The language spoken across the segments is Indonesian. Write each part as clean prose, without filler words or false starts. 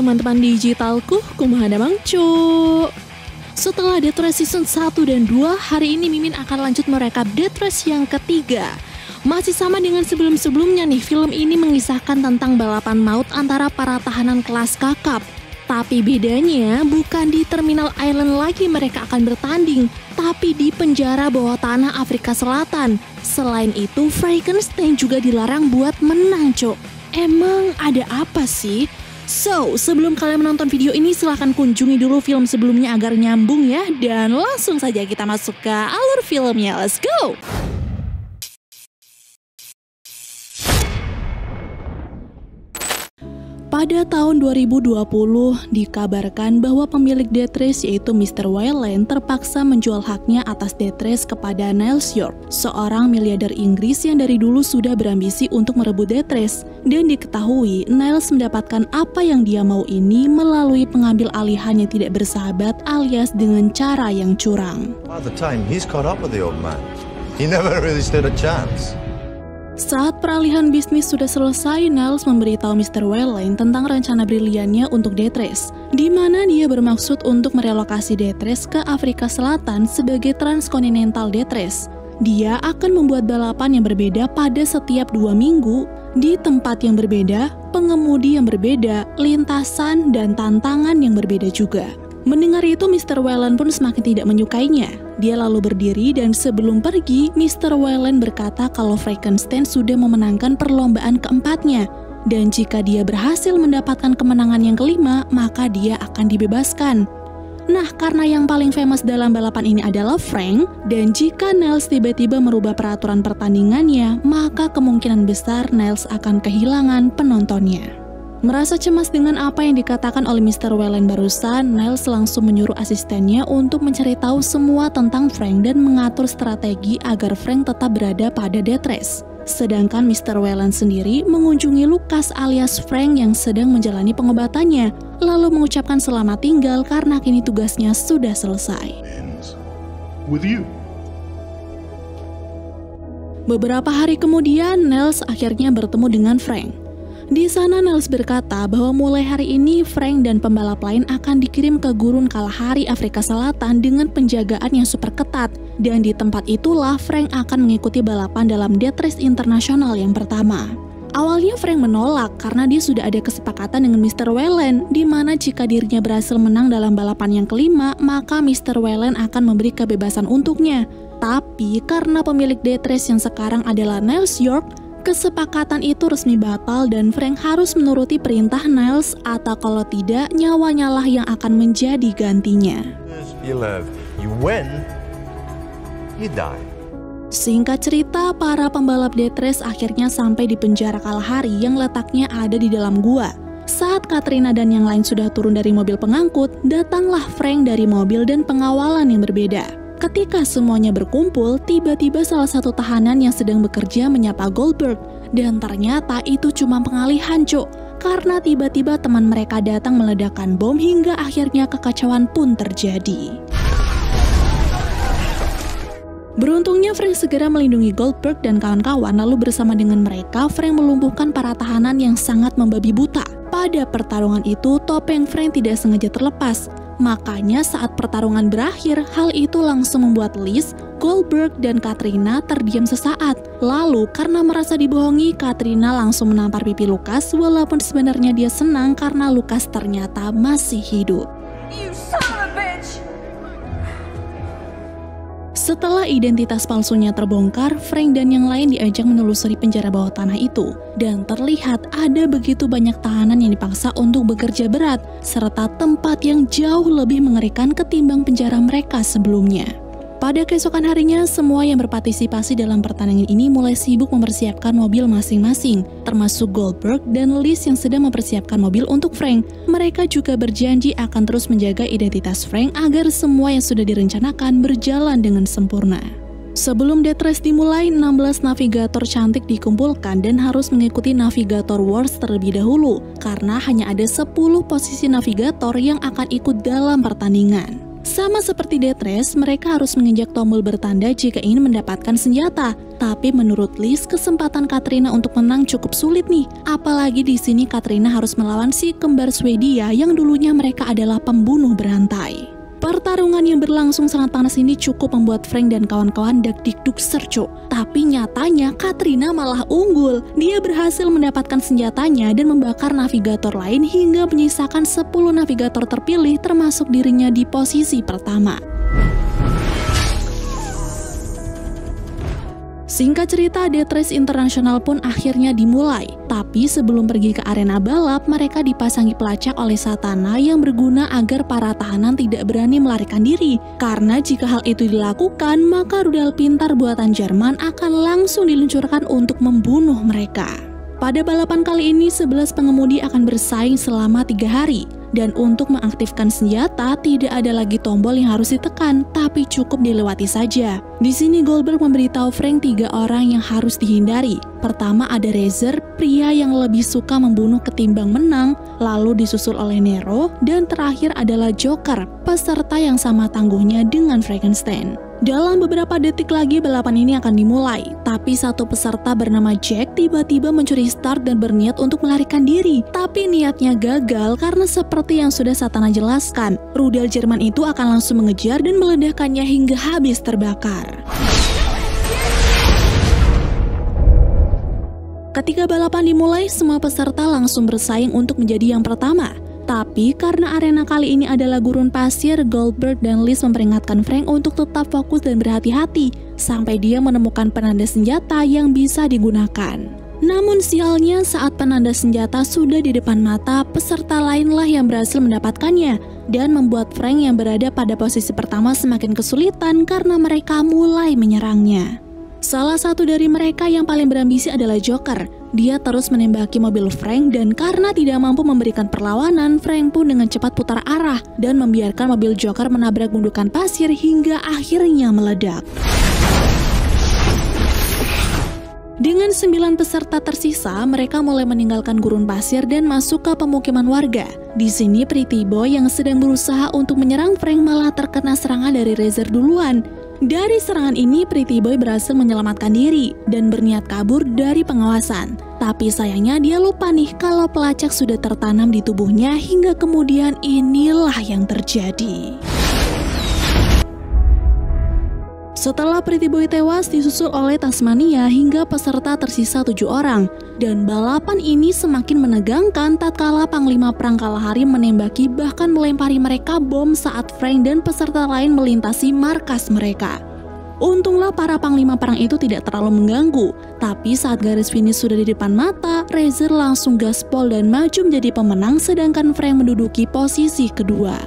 teman-teman digitalku, kumaha damang cu. Setelah Death Race Season 1 dan 2, hari ini Mimin akan lanjut merekap Death Race yang ketiga. Masih sama dengan sebelum-sebelumnya nih, film ini mengisahkan tentang balapan maut antara para tahanan kelas kakap. Tapi bedanya bukan di Terminal Island lagi mereka akan bertanding, tapi di penjara bawah tanah Afrika Selatan. Selain itu, Frankenstein juga dilarang buat menang, Cok. Emang ada apa sih? So, sebelum kalian menonton video ini, silahkan kunjungi dulu film sebelumnya agar nyambung ya. Dan langsung saja kita masuk ke alur filmnya, let's go! Pada tahun 2020, dikabarkan bahwa pemilik Death Race yaitu Mr. Wayland terpaksa menjual haknya atas Death Race kepada Niles York, seorang miliarder Inggris yang dari dulu sudah berambisi untuk merebut Death Race. Dan diketahui, Niles mendapatkan apa yang dia mau ini melalui pengambil alihan yang tidak bersahabat alias dengan cara yang curang. By the time he's caught up with the old man, he never really stood a chance. Saat peralihan bisnis sudah selesai, Niles memberitahu Mr. Wayland tentang rencana briliannya untuk Death Race, di mana dia bermaksud untuk merelokasi Death Race ke Afrika Selatan sebagai Transcontinental Death Race. Dia akan membuat balapan yang berbeda pada setiap 2 minggu, di tempat yang berbeda, pengemudi yang berbeda, lintasan, dan tantangan yang berbeda juga. Mendengar itu, Mr. Wayland pun semakin tidak menyukainya. Dia lalu berdiri dan sebelum pergi, Mr. Wayland berkata kalau Frankenstein sudah memenangkan perlombaan keempatnya. Dan jika dia berhasil mendapatkan kemenangan yang kelima, maka dia akan dibebaskan. Nah, karena yang paling famous dalam balapan ini adalah Frank, dan jika Niles tiba-tiba merubah peraturan pertandingannya, maka kemungkinan besar Niles akan kehilangan penontonnya. Merasa cemas dengan apa yang dikatakan oleh Mr. Wayland barusan, Niles langsung menyuruh asistennya untuk mencari tahu semua tentang Frank dan mengatur strategi agar Frank tetap berada pada Death Race. Sedangkan Mr. Wayland sendiri mengunjungi Lucas alias Frank yang sedang menjalani pengobatannya, lalu mengucapkan selamat tinggal karena kini tugasnya sudah selesai. Beberapa hari kemudian, Niles akhirnya bertemu dengan Frank. Di sana Niles berkata bahwa mulai hari ini Frank dan pembalap lain akan dikirim ke gurun Kalahari Afrika Selatan dengan penjagaan yang super ketat, dan di tempat itulah Frank akan mengikuti balapan dalam Death Race Internasional yang pertama. Awalnya Frank menolak karena dia sudah ada kesepakatan dengan Mr. Wayland, di mana jika dirinya berhasil menang dalam balapan yang kelima, maka Mr. Wayland akan memberi kebebasan untuknya. Tapi karena pemilik Death Race yang sekarang adalah Niles York, kesepakatan itu resmi batal dan Frank harus menuruti perintah Niles, atau kalau tidak, nyawanya lah yang akan menjadi gantinya. You win, you die. Singkat cerita, para pembalap Death Race akhirnya sampai di penjara Kalahari yang letaknya ada di dalam gua. Saat Katrina dan yang lain sudah turun dari mobil pengangkut, datanglah Frank dari mobil dan pengawalan yang berbeda. Ketika semuanya berkumpul, tiba-tiba salah satu tahanan yang sedang bekerja menyapa Goldberg. Dan ternyata itu cuma pengalihan, Cok. Karena tiba-tiba teman mereka datang meledakkan bom hingga akhirnya kekacauan pun terjadi. Beruntungnya Frank segera melindungi Goldberg dan kawan-kawan, lalu bersama dengan mereka, Frank melumpuhkan para tahanan yang sangat membabi buta. Pada pertarungan itu, topeng Frank tidak sengaja terlepas. Makanya saat pertarungan berakhir, hal itu langsung membuat Liz, Goldberg, dan Katrina terdiam sesaat. Lalu karena merasa dibohongi, Katrina langsung menampar pipi Lucas, walaupun sebenarnya dia senang karena Lucas ternyata masih hidup. Setelah identitas palsunya terbongkar, Frank dan yang lain diajak menelusuri penjara bawah tanah itu. Dan terlihat ada begitu banyak tahanan yang dipaksa untuk bekerja berat, serta tempat yang jauh lebih mengerikan ketimbang penjara mereka sebelumnya. Pada keesokan harinya, semua yang berpartisipasi dalam pertandingan ini mulai sibuk mempersiapkan mobil masing-masing, termasuk Goldberg dan Liz yang sedang mempersiapkan mobil untuk Frank. Mereka juga berjanji akan terus menjaga identitas Frank agar semua yang sudah direncanakan berjalan dengan sempurna. Sebelum Death Race dimulai, 16 navigator cantik dikumpulkan dan harus mengikuti Navigator Wars terlebih dahulu, karena hanya ada 10 posisi navigator yang akan ikut dalam pertandingan. Sama seperti Death Race, mereka harus menginjak tombol bertanda jika ingin mendapatkan senjata. Tapi menurut Liz, kesempatan Katrina untuk menang cukup sulit nih. Apalagi di sini Katrina harus melawan si kembar Swedia yang dulunya mereka adalah pembunuh berantai. Pertarungan yang berlangsung sangat panas ini cukup membuat Frank dan kawan-kawan dak-dikduk sercuk. Tapi nyatanya Katrina malah unggul. Dia berhasil mendapatkan senjatanya dan membakar navigator lain hingga menyisakan 10 navigator terpilih termasuk dirinya di posisi pertama. Singkat cerita, Death Race Internasional pun akhirnya dimulai. Tapi sebelum pergi ke arena balap, mereka dipasangi pelacak oleh Satana yang berguna agar para tahanan tidak berani melarikan diri. Karena jika hal itu dilakukan, maka rudal pintar buatan Jerman akan langsung diluncurkan untuk membunuh mereka. Pada balapan kali ini, 11 pengemudi akan bersaing selama 3 hari. Dan untuk mengaktifkan senjata, tidak ada lagi tombol yang harus ditekan, tapi cukup dilewati saja. Di sini Goldberg memberitahu Frank 3 orang yang harus dihindari. Pertama ada Razor, pria yang lebih suka membunuh ketimbang menang, lalu disusul oleh Nero, dan terakhir adalah Joker, peserta yang sama tangguhnya dengan Frankenstein. Dalam beberapa detik lagi balapan ini akan dimulai, tapi satu peserta bernama Jack tiba-tiba mencuri start dan berniat untuk melarikan diri. Tapi niatnya gagal karena seperti yang sudah Satana jelaskan, rudal Jerman itu akan langsung mengejar dan meledakkannya hingga habis terbakar. Ketika balapan dimulai, semua peserta langsung bersaing untuk menjadi yang pertama. Tapi karena arena kali ini adalah gurun pasir, Goldberg dan Liz memperingatkan Frank untuk tetap fokus dan berhati-hati sampai dia menemukan penanda senjata yang bisa digunakan. Namun sialnya saat penanda senjata sudah di depan mata, peserta lainlah yang berhasil mendapatkannya dan membuat Frank yang berada pada posisi pertama semakin kesulitan karena mereka mulai menyerangnya. Salah satu dari mereka yang paling berambisi adalah Joker. Dia terus menembaki mobil Frank dan karena tidak mampu memberikan perlawanan, Frank pun dengan cepat putar arah dan membiarkan mobil Joker menabrak gundukan pasir hingga akhirnya meledak. Dengan 9 peserta tersisa, mereka mulai meninggalkan gurun pasir dan masuk ke pemukiman warga. Di sini Pretty Boy yang sedang berusaha untuk menyerang Frank malah terkena serangan dari Razor duluan. Dari serangan ini, Pretty Boy berhasil menyelamatkan diri dan berniat kabur dari pengawasan. Tapi sayangnya dia lupa nih kalau pelacak sudah tertanam di tubuhnya hingga kemudian inilah yang terjadi. Setelah Pretty Boy tewas, disusul oleh Tasmania hingga peserta tersisa 7 orang. Dan balapan ini semakin menegangkan tatkala Panglima Perang Kalahari menembaki bahkan melempari mereka bom saat Frank dan peserta lain melintasi markas mereka. Untunglah para Panglima Perang itu tidak terlalu mengganggu, tapi saat garis finish sudah di depan mata, Razor langsung gaspol dan maju menjadi pemenang sedangkan Frank menduduki posisi kedua.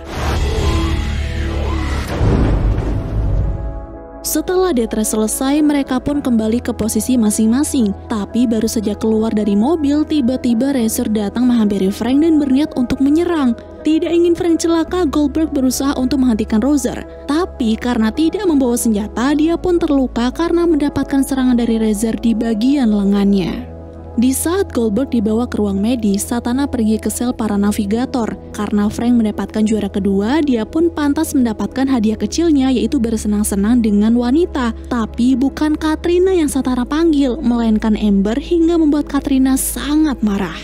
Setelah Death Race selesai, mereka pun kembali ke posisi masing-masing. Tapi baru saja keluar dari mobil, tiba-tiba Razor datang menghampiri Frank dan berniat untuk menyerang. Tidak ingin Frank celaka, Goldberg berusaha untuk menghentikan Razor. Tapi karena tidak membawa senjata, dia pun terluka karena mendapatkan serangan dari Razor di bagian lengannya. Di saat Goldberg dibawa ke ruang medis, Satana pergi ke sel para navigator. Karena Frank mendapatkan juara kedua, dia pun pantas mendapatkan hadiah kecilnya yaitu bersenang-senang dengan wanita. Tapi bukan Katrina yang Satana panggil, melainkan Amber hingga membuat Katrina sangat marah.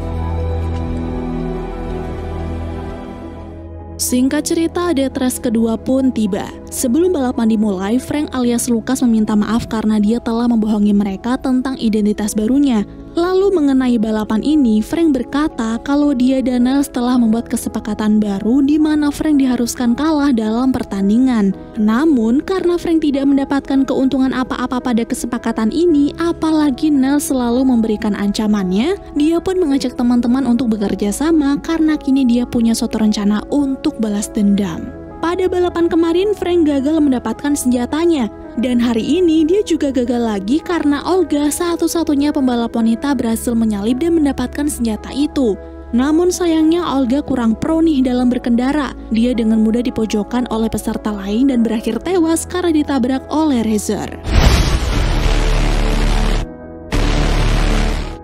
Singkat cerita, Death Race kedua pun tiba. Sebelum balapan dimulai, Frank alias Lucas meminta maaf karena dia telah membohongi mereka tentang identitas barunya. Lalu mengenai balapan ini, Frank berkata kalau dia dan Niles telah membuat kesepakatan baru di mana Frank diharuskan kalah dalam pertandingan. Namun, karena Frank tidak mendapatkan keuntungan apa-apa pada kesepakatan ini, apalagi Niles selalu memberikan ancamannya, dia pun mengajak teman-teman untuk bekerja sama karena kini dia punya suatu rencana untuk balas dendam. Pada balapan kemarin, Frank gagal mendapatkan senjatanya. Dan hari ini dia juga gagal lagi karena Olga, satu-satunya pembalap wanita, berhasil menyalip dan mendapatkan senjata itu. Namun sayangnya Olga kurang pro nih dalam berkendara. Dia dengan mudah dipojokkan oleh peserta lain dan berakhir tewas karena ditabrak oleh Razor.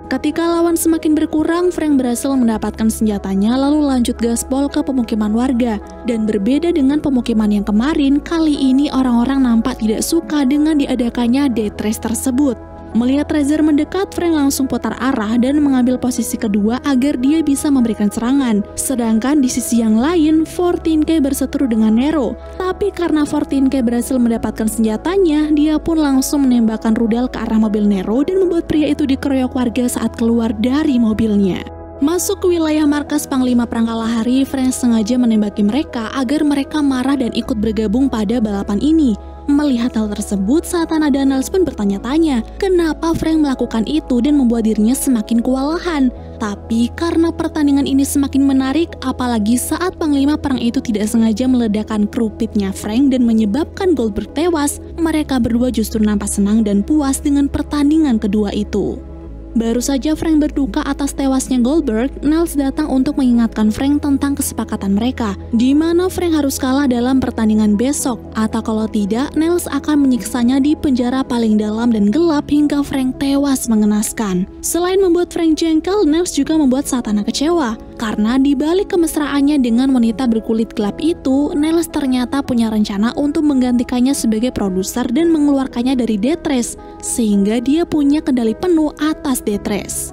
Ketika lawan semakin berkurang, Frank berhasil mendapatkan senjatanya lalu lanjut gaspol ke pemukiman warga. Dan berbeda dengan pemukiman yang kemarin, kali ini orang-orang nampak tidak suka dengan diadakannya death race tersebut. Melihat Razor mendekat, Frank langsung putar arah dan mengambil posisi kedua agar dia bisa memberikan serangan. Sedangkan di sisi yang lain, 14K berseteru dengan Nero. Tapi karena 14K berhasil mendapatkan senjatanya, dia pun langsung menembakkan rudal ke arah mobil Nero dan membuat pria itu dikeroyok warga saat keluar dari mobilnya. Masuk ke wilayah markas Panglima Perang Kalahari, Frank sengaja menembaki mereka agar mereka marah dan ikut bergabung pada balapan ini. Melihat hal tersebut, Satana dan Niles pun bertanya-tanya kenapa Frank melakukan itu dan membuat dirinya semakin kewalahan. Tapi karena pertandingan ini semakin menarik, apalagi saat Panglima Perang itu tidak sengaja meledakkan kru pitnya Frank dan menyebabkan Goldberg tewas, mereka berdua justru nampak senang dan puas dengan pertandingan kedua itu. Baru saja Frank berduka atas tewasnya Goldberg, Niles datang untuk mengingatkan Frank tentang kesepakatan mereka, di mana Frank harus kalah dalam pertandingan besok, atau kalau tidak, Niles akan menyiksanya di penjara paling dalam dan gelap hingga Frank tewas mengenaskan. Selain membuat Frank jengkel, Niles juga membuat Satana kecewa, karena di balik kemesraannya dengan wanita berkulit gelap itu, Niles ternyata punya rencana untuk menggantikannya sebagai produser dan mengeluarkannya dari death race, sehingga dia punya kendali penuh atas death race.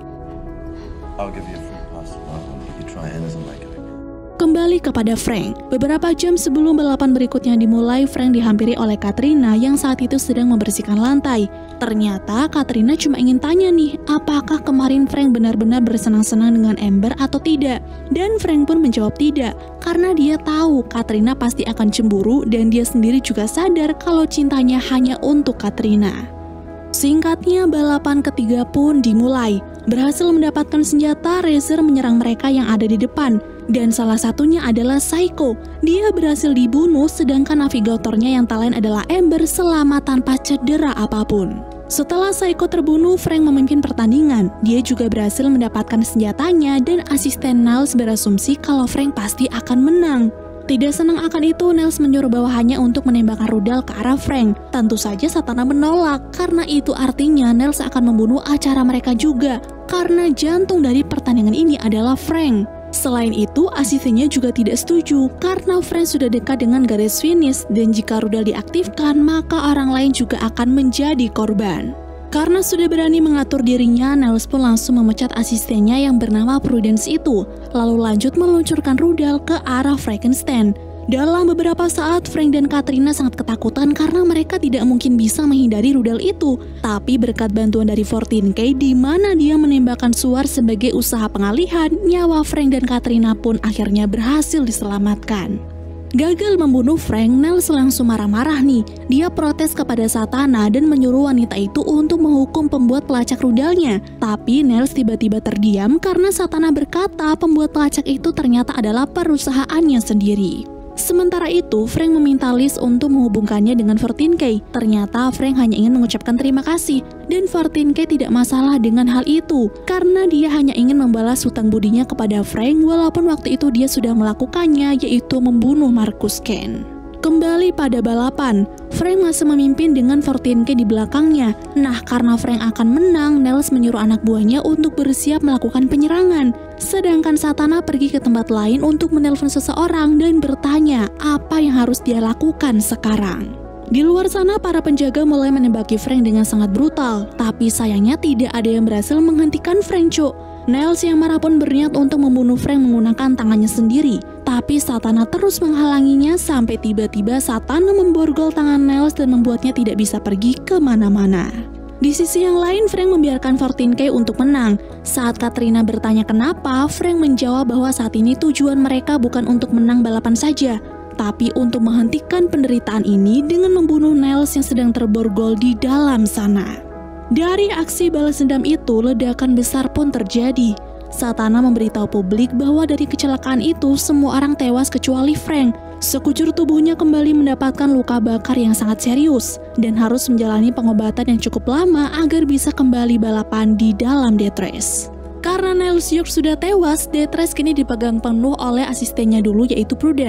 I'll give you a free pass if you try anything like it. Kembali kepada Frank, beberapa jam sebelum balapan berikutnya dimulai, Frank dihampiri oleh Katrina yang saat itu sedang membersihkan lantai. Ternyata Katrina cuma ingin tanya nih, apakah kemarin Frank benar-benar bersenang-senang dengan Amber atau tidak? Dan Frank pun menjawab tidak, karena dia tahu Katrina pasti akan cemburu dan dia sendiri juga sadar kalau cintanya hanya untuk Katrina. Singkatnya, balapan ketiga pun dimulai. Berhasil mendapatkan senjata, Razor menyerang mereka yang ada di depan. Dan salah satunya adalah Psycho. Dia berhasil dibunuh, sedangkan navigatornya yang tak lain adalah Amber selama tanpa cedera apapun. Setelah Psycho terbunuh, Frank memimpin pertandingan. Dia juga berhasil mendapatkan senjatanya dan asisten Niles berasumsi kalau Frank pasti akan menang. Tidak senang akan itu, Niles menyuruh bawahannya untuk menembakkan rudal ke arah Frank. Tentu saja Satana menolak, karena itu artinya Niles akan membunuh acara mereka juga, karena jantung dari pertandingan ini adalah Frank. Selain itu, asistennya juga tidak setuju, karena Frank sudah dekat dengan garis finish, dan jika rudal diaktifkan, maka orang lain juga akan menjadi korban. Karena sudah berani mengatur dirinya, Niles pun langsung memecat asistennya yang bernama Prudence itu, lalu lanjut meluncurkan rudal ke arah Frankenstein. Dalam beberapa saat, Frank dan Katrina sangat ketakutan karena mereka tidak mungkin bisa menghindari rudal itu. Tapi berkat bantuan dari 14K di mana dia menembakkan suar sebagai usaha pengalihan, nyawa Frank dan Katrina pun akhirnya berhasil diselamatkan. Gagal membunuh Frank, Niles langsung marah-marah nih. Dia protes kepada Satana dan menyuruh wanita itu untuk menghukum pembuat pelacak rudalnya. Tapi Niles tiba-tiba terdiam karena Satana berkata pembuat pelacak itu ternyata adalah perusahaannya sendiri. Sementara itu, Frank meminta Liz untuk menghubungkannya dengan 14K. Ternyata Frank hanya ingin mengucapkan terima kasih, dan 14K tidak masalah dengan hal itu, karena dia hanya ingin membalas hutang budinya kepada Frank walaupun waktu itu dia sudah melakukannya, yaitu membunuh Marcus Kane. Kembali pada balapan, Frank masih memimpin dengan 14K di belakangnya. Nah, karena Frank akan menang, Niles menyuruh anak buahnya untuk bersiap melakukan penyerangan. Sedangkan Satana pergi ke tempat lain untuk menelpon seseorang dan bertanya apa yang harus dia lakukan sekarang. Di luar sana, para penjaga mulai menembaki Frank dengan sangat brutal, tapi sayangnya tidak ada yang berhasil menghentikan Frank, cuk. Niles yang marah pun berniat untuk membunuh Frank menggunakan tangannya sendiri, tapi Satana terus menghalanginya sampai tiba-tiba Satana memborgol tangan Niles dan membuatnya tidak bisa pergi kemana-mana. Di sisi yang lain, Frank membiarkan 14K untuk menang. Saat Katrina bertanya kenapa, Frank menjawab bahwa saat ini tujuan mereka bukan untuk menang balapan saja, tapi untuk menghentikan penderitaan ini dengan membunuh Niles yang sedang terborgol di dalam sana. Dari aksi balas dendam itu, ledakan besar pun terjadi. Satana memberitahu publik bahwa dari kecelakaan itu semua orang tewas kecuali Frank. Sekujur tubuhnya kembali mendapatkan luka bakar yang sangat serius dan harus menjalani pengobatan yang cukup lama agar bisa kembali balapan di dalam death race. Karena Niles York sudah tewas, death race kini dipegang penuh oleh asistennya dulu yaitu Prudence.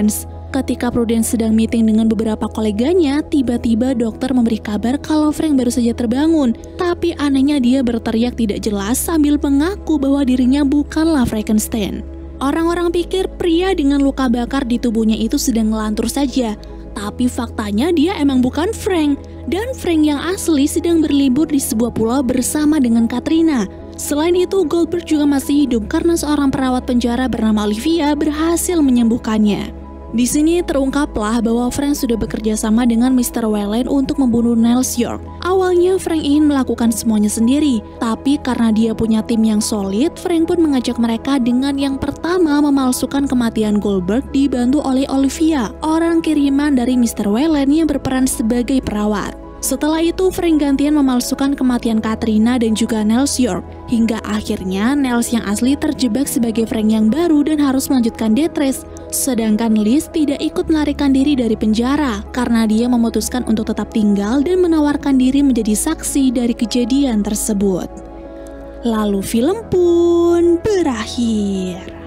Ketika Prudence sedang meeting dengan beberapa koleganya, tiba-tiba dokter memberi kabar kalau Frank baru saja terbangun. Tapi anehnya dia berteriak tidak jelas sambil mengaku bahwa dirinya bukanlah Frankenstein. Orang-orang pikir pria dengan luka bakar di tubuhnya itu sedang ngelantur saja. Tapi faktanya dia emang bukan Frank. Dan Frank yang asli sedang berlibur di sebuah pulau bersama dengan Katrina. Selain itu, Goldberg juga masih hidup karena seorang perawat penjara bernama Olivia berhasil menyembuhkannya. Di sini terungkaplah bahwa Frank sudah bekerja sama dengan Mr. Wayland untuk membunuh Niles York. Awalnya Frank ingin melakukan semuanya sendiri, tapi karena dia punya tim yang solid, Frank pun mengajak mereka dengan yang pertama memalsukan kematian Goldberg dibantu oleh Olivia, orang kiriman dari Mr. Wayland yang berperan sebagai perawat. Setelah itu, Frank gantian memalsukan kematian Katrina dan juga Niles York. Hingga akhirnya Niles yang asli terjebak sebagai Frank yang baru dan harus melanjutkan death race. Sedangkan Liz tidak ikut melarikan diri dari penjara karena dia memutuskan untuk tetap tinggal dan menawarkan diri menjadi saksi dari kejadian tersebut. Lalu film pun berakhir.